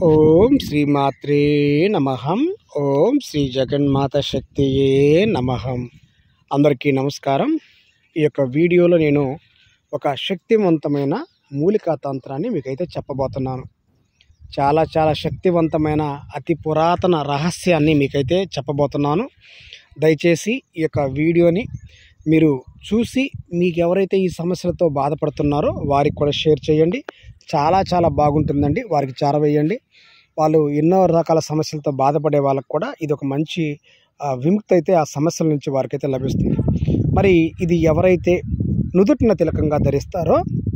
ఓం శ్రీమాత్రే నమః. ఓం శ్రీ జగన్మాత శక్తియే నమః. అందరికీ నమస్కారం. ఈ యొక్క వీడియోలో నేను ఒక శక్తివంతమైన మూలికా తంత్రాన్ని మీకైతే చెప్పబోతున్నాను. చాలా శక్తివంతమైన అతి పురాతన రహస్యాన్ని మీకైతే చెప్పబోతున్నాను. దయచేసి ఈ యొక్క వీడియోని మీరు చూసి మీకు ఎవరైతే ఈ సమస్యలతో బాధపడుతున్నారో వారికి కూడా షేర్ చేయండి. చాలా బాగుంటుందండి. వారికి చేరవేయండి. వాళ్ళు ఎన్నో రకాల సమస్యలతో బాధపడే వాళ్ళకు కూడా ఇది ఒక మంచి విముక్తి అయితే ఆ సమస్యల నుంచి వారికైతే లభిస్తుంది. మరి ఇది ఎవరైతే నుదుటిన తిలకంగా ధరిస్తారో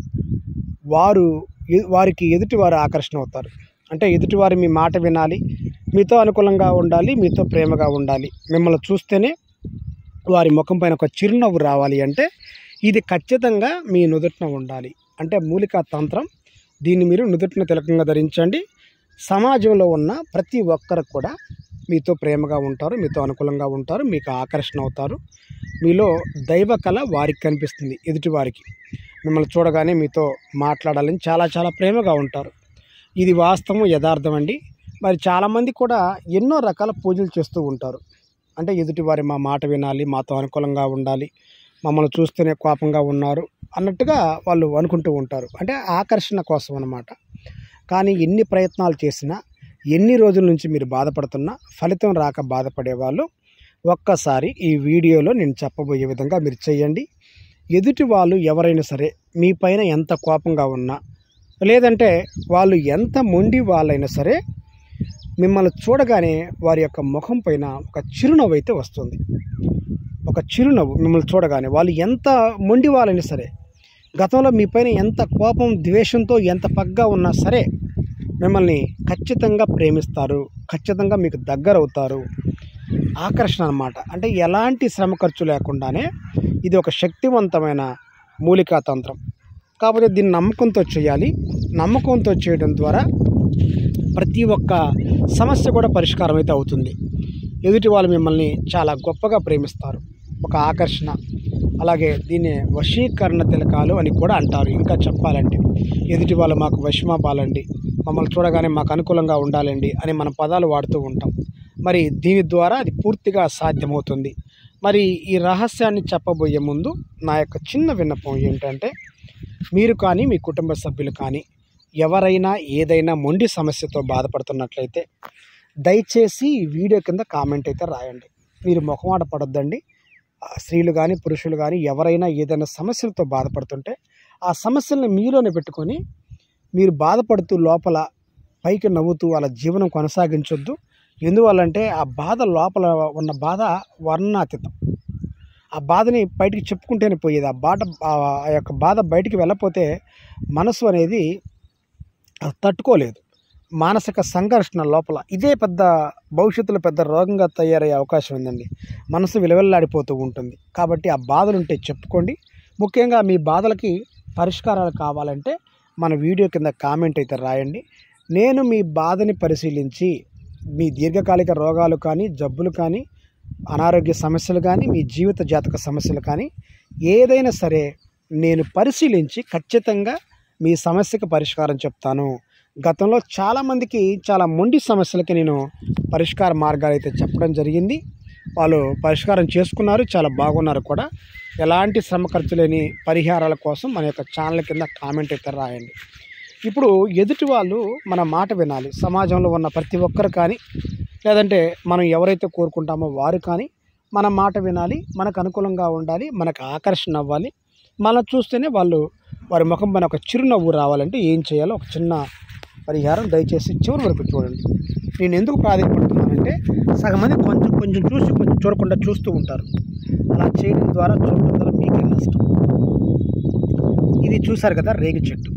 వారికి ఎదుటివారు ఆకర్షణ అవుతారు. అంటే ఎదుటివారు మీ మాట వినాలి, మీతో అనుకూలంగా ఉండాలి, మీతో ప్రేమగా ఉండాలి. మిమ్మల్ని చూస్తేనే వారి ముఖం పైన ఒక చిరునవ్వు రావాలి అంటే ఇది ఖచ్చితంగా మీ నుదుటిన ఉండాలి. అంటే మూలికా తంత్రం. దీన్ని మీరు నుదుటిన తిలకంగా ధరించండి. సమాజంలో ఉన్న ప్రతి ఒక్కరు కూడా మీతో ప్రేమగా ఉంటారు, మీతో అనుకూలంగా ఉంటారు, మీకు ఆకర్షణ అవుతారు. మీలో దైవ కళ వారికి కనిపిస్తుంది. ఎదుటివారికి మిమ్మల్ని చూడగానే మీతో మాట్లాడాలని చాలా ప్రేమగా ఉంటారు. ఇది వాస్తవం, యథార్థం అండి. మరి చాలామంది కూడా ఎన్నో రకాల పూజలు చేస్తూ ఉంటారు. అంటే ఎదుటివారి మా మాట వినాలి, మాతో అనుకూలంగా ఉండాలి, మమ్మల్ని చూస్తేనే కోపంగా ఉన్నారు అన్నట్టుగా వాళ్ళు అనుకుంటూ ఉంటారు. అంటే ఆకర్షణ కోసం అన్నమాట. కానీ ఎన్ని ప్రయత్నాలు చేసినా, ఎన్ని రోజుల నుంచి మీరు బాధపడుతున్నా ఫలితం రాక బాధపడే వాళ్ళు ఒక్కసారి ఈ వీడియోలో నేను చెప్పబోయే విధంగా మీరు చేయండి. ఎదుటి వాళ్ళు ఎవరైనా సరే మీ పైన ఎంత కోపంగా ఉన్నా, లేదంటే వాళ్ళు ఎంత మొండి వాళ్ళైనా సరే మిమ్మల్ని చూడగానే వారి యొక్క ముఖం పైన ఒక చిరునవ్వు అయితే వస్తుంది. ఒక చిరునవ్వు మిమ్మల్ని చూడగానే వాళ్ళు ఎంత మొండి వాళ్ళైనా సరే, గతంలో మీ పైన ఎంత కోపం ద్వేషంతో ఎంత పగ్గా ఉన్నా సరే మిమ్మల్ని ఖచ్చితంగా ప్రేమిస్తారు, ఖచ్చితంగా మీకు దగ్గర అవుతారు. ఆకర్షణ అన్నమాట. అంటే ఎలాంటి శ్రమ ఖర్చు లేకుండానే ఇది ఒక శక్తివంతమైన మూలికా తంత్రం. కాకపోతే దీన్ని నమ్మకంతో చేయాలి. నమ్మకంతో చేయడం ద్వారా ప్రతి ఒక్క సమస్య కూడా పరిష్కారం అయితే అవుతుంది. ఎదుటి వాళ్ళు మిమ్మల్ని చాలా గొప్పగా ప్రేమిస్తారు. ఒక ఆకర్షణ. అలాగే దీన్ని వశీకరణ తిలకాలు అని కూడా అంటారు. ఇంకా చెప్పాలంటే ఎదుటి వాళ్ళు మాకు వశమవ్వాలండి, మమ్మల్ని చూడగానే మాకు అనుకూలంగా ఉండాలండి అని మన పదాలు వాడుతూ ఉంటాం. మరి దీని ద్వారా అది పూర్తిగా సాధ్యమవుతుంది. మరి ఈ రహస్యాన్ని చెప్పబోయే ముందు నా యొక్క చిన్న విన్నపం ఏంటంటే, మీరు కానీ మీ కుటుంబ సభ్యులు కానీ ఎవరైనా ఏదైనా మొండి సమస్యతో బాధపడుతున్నట్లయితే దయచేసి ఈ వీడియో కింద కామెంట్ అయితే రాయండి. మీరు మొహమాట పడొద్దండి. స్త్రీలు కానీ పురుషులు కానీ ఎవరైనా ఏదైనా సమస్యలతో బాధపడుతుంటే ఆ సమస్యలను మీలోనే పెట్టుకొని మీరు బాధపడుతూ లోపల పైకి నవ్వుతూ వాళ్ళ జీవనం కొనసాగించొద్దు. ఎందువల్లంటే ఆ బాధ లోపల ఉన్న బాధ వర్ణాతీతం. ఆ బాధని బయటికి చెప్పుకుంటేనే పోయేది. ఆ యొక్క బాధ బయటికి వెళ్ళకపోతే మనసు అనేది తట్టుకోలేదు. మానసిక సంఘర్షణ లోపల ఇదే భవిష్యత్తులో పెద్ద రోగంగా తయారయ్యే అవకాశం ఉందండి. మనసు విలవిల్లాడిపోతూ ఉంటుంది. కాబట్టి ఆ బాధలు ఉంటే చెప్పుకోండి. ముఖ్యంగా మీ బాధలకి పరిష్కారాలు కావాలంటే మన వీడియో కింద కామెంట్ అయితే రాయండి. నేను మీ బాధని పరిశీలించి మీ దీర్ఘకాలిక రోగాలు కానీ, జబ్బులు కానీ, అనారోగ్య సమస్యలు కానీ, మీ జీవిత జాతక సమస్యలు కానీ ఏదైనా సరే నేను పరిశీలించి ఖచ్చితంగా మీ సమస్యకు పరిష్కారం చెప్తాను. గతంలో చాలామందికి చాలా మొండి సమస్యలకి నేను పరిష్కార మార్గాలు అయితే చెప్పడం జరిగింది. వాళ్ళు పరిష్కారం చేసుకున్నారు, చాలా బాగున్నారు కూడా. ఎలాంటి శ్రమ ఖర్చు లేని పరిహారాల కోసం మన యొక్క ఛానల్ కింద కామెంట్ అయితే రాయండి. ఇప్పుడు ఎదుటి వాళ్ళు మన మాట వినాలి. సమాజంలో ఉన్న ప్రతి ఒక్కరు కానీ, లేదంటే మనం ఎవరైతే కోరుకుంటామో వారు కానీ మన మాట వినాలి, మనకు అనుకూలంగా ఉండాలి, మనకు ఆకర్షణ అవ్వాలి. మనం చూస్తేనే వారి ముఖం పైన ఒక చిరునవ్వు రావాలంటే ఏం చేయాలో ఒక చిన్న పరిహారం దయచేసి చివరి వరకు చూడండి. నేను ఎందుకు ప్రాధాన్యపడుతున్నానంటే సగం మంది కొంచెం చూసి కొంచెం చూడకుండా చూస్తూ ఉంటారు. అలా చేయడం ద్వారా మీకే నష్టం. ఇది చూసారు కదా, రేగి చెట్టు.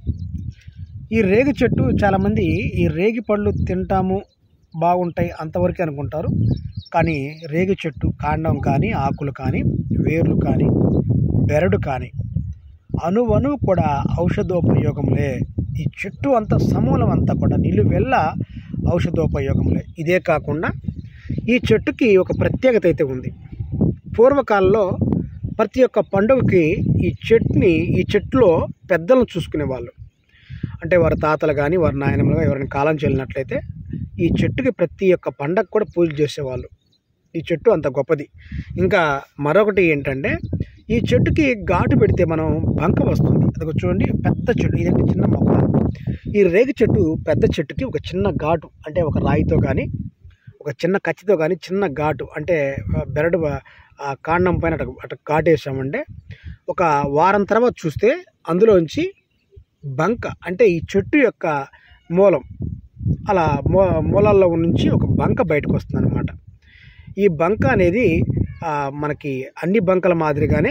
ఈ రేగి చెట్టు చాలామంది ఈ రేగి పళ్ళు తింటాము బాగుంటాయి అంతవరకే అనుకుంటారు. కానీ రేగి చెట్టు కాండం కానీ, ఆకులు కానీ, వేర్లు కానీ, బెరడు కానీ అణువణు కూడా ఔషధోపయోగములే. ఈ చెట్టు అంతా సమూలం అంతా కూడా నిలువెల్ల ఔషధోపయోగములే. ఇదే కాకుండా ఈ చెట్టుకి ఒక ప్రత్యేకత అయితే ఉంది. పూర్వకాలంలో ప్రతి ఒక్క పండుగకి ఈ చెట్టులో పెద్దలను చూసుకునేవాళ్ళు. అంటే వారి తాతలు కానీ వారి నాయనమ్మలు ఎవరైనా కాలం చెల్లినట్లయితే ఈ చెట్టుకి ప్రతి ఒక్క పండగ కూడా పూజ చేసేవాళ్ళు. ఈ చెట్టు అంత గొప్పది. ఇంకా మరొకటి ఏంటంటే ఈ చెట్టుకి ఘాటు పెడితే మనం బంక వస్తుంది. అది చూడండి, పెద్ద చెట్టు, ఇదంటే చిన్న మొక్క. ఈ రేగి చెట్టు పెద్ద చెట్టుకి ఒక చిన్న ఘాటు, అంటే ఒక రాయితో కానీ ఒక చిన్న కత్తితో కానీ చిన్న ఘాటు, అంటే బెరడు కాండం పైన అటు ఘాటు వేసామంటే ఒక వారం తర్వాత చూస్తే అందులోంచి బంక, అంటే ఈ చెట్టు యొక్క మూలం, అలా మూలాల్లో నుంచి ఒక బంక బయటకు వస్తుంది అనమాట. ఈ బంక అనేది మనకి అన్ని బంకల మాదిరిగానే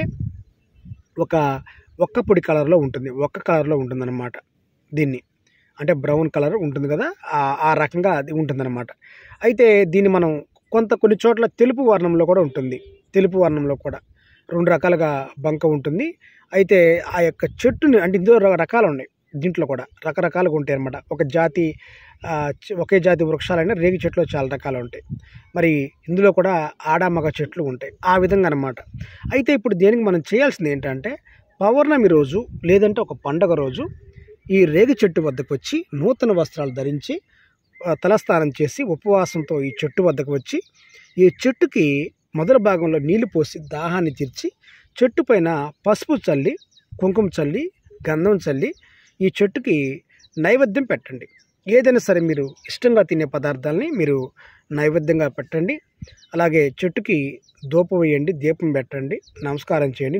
ఒక్క పొడి కలర్లో ఉంటుంది, ఒక్క కలర్లో ఉంటుందన్నమాట. దీన్ని అంటే బ్రౌన్ కలర్ ఉంటుంది కదా, ఆ రకంగా అది ఉంటుందన్నమాట. అయితే దీన్ని మనం కొన్ని చోట్ల తెలుపు వర్ణంలో కూడా ఉంటుంది. తెలుపు వర్ణంలో కూడా 2 రకాలుగా బంక ఉంటుంది. అయితే ఆ యొక్క చెట్టుని, అంటే ఇందులో రకాలు ఉన్నాయి, దీంట్లో కూడా రకరకాలుగా ఉంటాయి అన్నమాట. ఒకే జాతి వృక్షాలైనా రేగి చెట్లు చాలా రకాలు ఉంటాయి. మరి ఇందులో కూడా ఆడామగ చెట్లు ఉంటాయి, ఆ విధంగా అన్నమాట. అయితే ఇప్పుడు దేనికి మనం చేయాల్సింది ఏంటంటే, పౌర్ణమి రోజు లేదంటే ఒక పండగ రోజు ఈ రేగి చెట్టు వద్దకు వచ్చి నూతన వస్త్రాలు ధరించి తలస్నానం చేసి ఉపవాసంతో ఈ చెట్టు వద్దకు వచ్చి ఈ చెట్టుకి మొదటి భాగంలో నీళ్లు పోసి దాహాన్ని తీర్చి చెట్టు పైన పసుపు చల్లి, కుంకుమ చల్లి, గంధం చల్లి ఈ చెట్టుకి నైవేద్యం పెట్టండి. ఏదైనా సరే మీరు ఇష్టంగా తినే పదార్థాలని మీరు నైవేద్యంగా పెట్టండి. అలాగే చెట్టుకి ధూపం వేయండి, దీపం పెట్టండి, నమస్కారం చేయండి,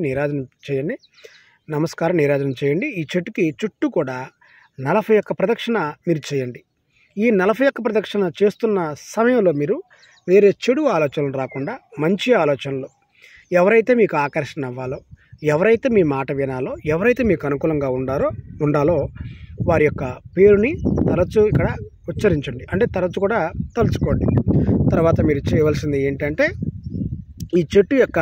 నీరాజనం చేయండి. ఈ చెట్టుకి చుట్టూ కూడా 41 ప్రదక్షిణ మీరు చేయండి. ఈ 41 ప్రదక్షిణ చేస్తున్న సమయంలో మీరు వేరే చెడు ఆలోచనలు రాకుండా మంచి ఆలోచనలు, ఎవరైతే మీకు ఆకర్షణ అవ్వాలో, ఎవరైతే మీ మాట వినాలో, ఎవరైతే మీకు అనుకూలంగా ఉండాలో వారి యొక్క పేరుని తరచూ ఇక్కడ ఉచ్చరించండి, అంటే తరచూ కూడా తలుచుకోండి. తర్వాత మీరు చేయవలసింది ఏంటంటే, ఈ చెట్టు యొక్క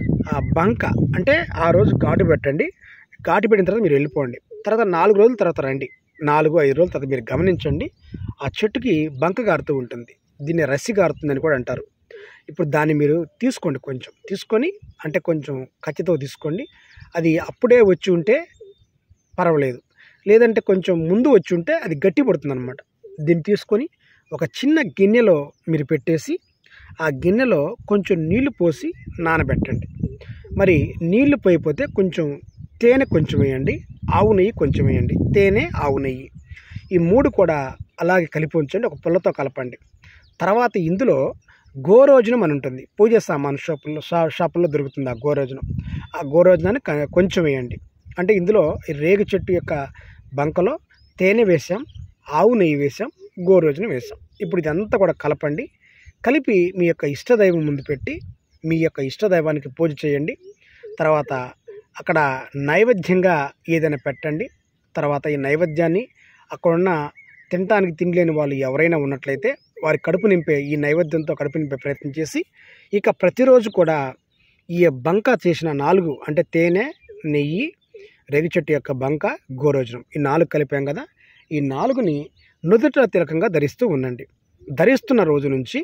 బంక, అంటే ఆ రోజు ఘాటు పెట్టండి. ఘాటు పెట్టిన తర్వాత మీరు వెళ్ళిపోండి. తర్వాత 4 రోజుల తర్వాత రండి. 4-5 రోజుల తర్వాత మీరు గమనించండి, ఆ చెట్టుకి బంక గారుతూ ఉంటుంది. దీన్ని రసి గారుతుందని కూడా అంటారు. ఇప్పుడు దాన్ని మీరు తీసుకోండి, కొంచెం తీసుకొని, అంటే కొంచెం కత్తితో తీసుకోండి. అది అప్పుడే వచ్చి ఉంటే పర్వాలేదు, లేదంటే కొంచెం ముందు వచ్చి ఉంటే అది గట్టి పడుతుంది అనమాట. దీన్ని తీసుకొని ఒక చిన్న గిన్నెలో మీరు పెట్టేసి ఆ గిన్నెలో కొంచెం నీళ్లు పోసి నానబెట్టండి. మరి నీళ్లు పోయిపోతే కొంచెం తేనె కొంచెం వేయండి, ఆవు నెయ్యి కొంచెం వేయండి. తేనె, ఆవు నెయ్యి ఈ 3 కూడా అలాగే కలిపి ఉంచండి, ఒక పుల్లతో కలపండి. తర్వాత ఇందులో గోరోజనం అని ఉంటుంది, పూజ సామాను షాపుల్లో దొరుకుతుంది ఆ గోరోజనం. ఆ గోరోజనాన్ని కొంచెం వేయండి. అంటే ఇందులో రేగి చెట్టు యొక్క బంకలో తేనె వేసాం, ఆవు నెయ్యి వేసాం, గోరోజనం వేసాం. ఇప్పుడు ఇదంతా కూడా కలపండి. కలిపి మీ యొక్క ఇష్టదైవం ముందు పెట్టి మీ యొక్క ఇష్టదైవానికి పూజ చేయండి. తర్వాత అక్కడ నైవేద్యంగా ఏదైనా పెట్టండి. తర్వాత ఈ నైవేద్యాన్ని అక్కడున్న తినటానికి తినలేని వాళ్ళు ఎవరైనా ఉన్నట్లయితే వారి కడుపు నింపే, ఈ నైవేద్యంతో కడుపు నింపే ప్రయత్నం చేసి, ఇక ప్రతిరోజు కూడా ఈ బంక చేసిన 4, అంటే తేనె, నెయ్యి, రేగి చెట్టు యొక్క బంక, గోరోజనం, ఈ 4 కలిపాం కదా, ఈ 4ని నుదుట తిలకంగా ధరిస్తూ ఉండండి. ధరిస్తున్న రోజు నుంచి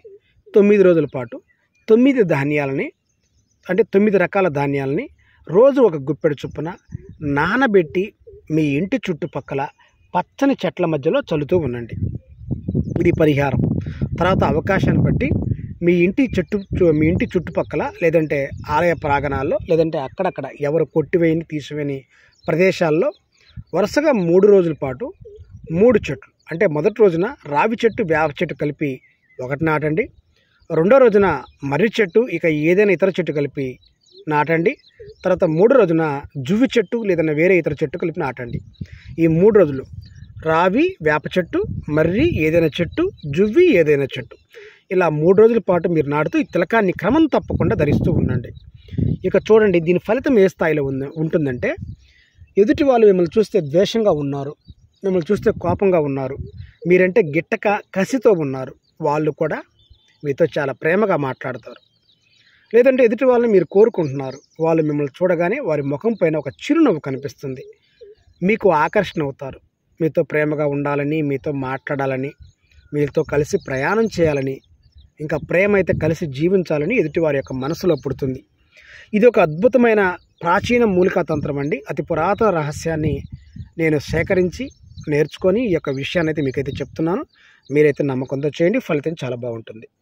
9 రోజుల పాటు 9 ధాన్యాలని, అంటే 9 రకాల ధాన్యాలని రోజు ఒక గుప్పెడు చొప్పున నానబెట్టి మీ ఇంటి చుట్టుపక్కల పచ్చని చెట్ల మధ్యలో చల్లుతూ ఉండండి. ఇది పరిహారం. తర్వాత అవకాశాన్ని బట్టి మీ ఇంటి చుట్టుపక్కల, లేదంటే ఆలయ ప్రాంగణాల్లో, లేదంటే అక్కడక్కడ ఎవరు కొట్టివేయని తీసివేయని ప్రదేశాల్లో వరుసగా 3 రోజుల పాటు 3 చెట్లు, అంటే మొదటి రోజున రావి చెట్టు, వేప చెట్టు కలిపి ఒకటి నాటండి. రెండో రోజున మర్రి చెట్టు, ఇక ఏదైనా ఇతర చెట్టు కలిపి నాటండి. తర్వాత 3 రోజున జువ్వి చెట్టు లేదన్నా వేరే ఇతర చెట్టు కలిపి నాటండి. ఈ 3 రోజులు రావి, వేప చెట్టు, మర్రి ఏదైనా చెట్టు, జువ్వి ఏదైనా చెట్టు, ఇలా 3 రోజుల పాటు మీరు నాటుతూ ఈ తిలకాన్ని క్రమం తప్పకుండా ధరిస్తూ ఉండండి. ఇక చూడండి, దీని ఫలితం ఏ స్థాయిలో ఉంటుందంటే, ఎదుటి వాళ్ళు మిమ్మల్ని చూస్తే ద్వేషంగా ఉన్నారు, మిమ్మల్ని చూస్తే కోపంగా ఉన్నారు, మీరంటే గిట్టక కసితో ఉన్నారు, వాళ్ళు కూడా మీతో చాలా ప్రేమగా మాట్లాడతారు. లేదంటే ఎదుటి వాళ్ళని మీరు కోరుకుంటున్నారు, వాళ్ళు మిమ్మల్ని చూడగానే వారి ముఖం పైన ఒక చిరునవ్వు కనిపిస్తుంది, మీకు ఆకర్షణ అవుతారు. మీతో ప్రేమగా ఉండాలని, మీతో మాట్లాడాలని, మీతో కలిసి ప్రయాణం చేయాలని, ఇంకా ప్రేమ అయితే కలిసి జీవించాలని ఎదుటి వారి యొక్క మనసులో పుడుతుంది. ఇది ఒక అద్భుతమైన ప్రాచీన మూలికా తంత్రం అండి. అతి పురాతన రహస్యాన్ని నేను సేకరించి నేర్చుకొని ఈ యొక్క విషయాన్ని అయితే మీకైతే చెప్తున్నాను. మీరైతే నమ్మకంతో చేయండి, ఫలితం చాలా బాగుంటుంది.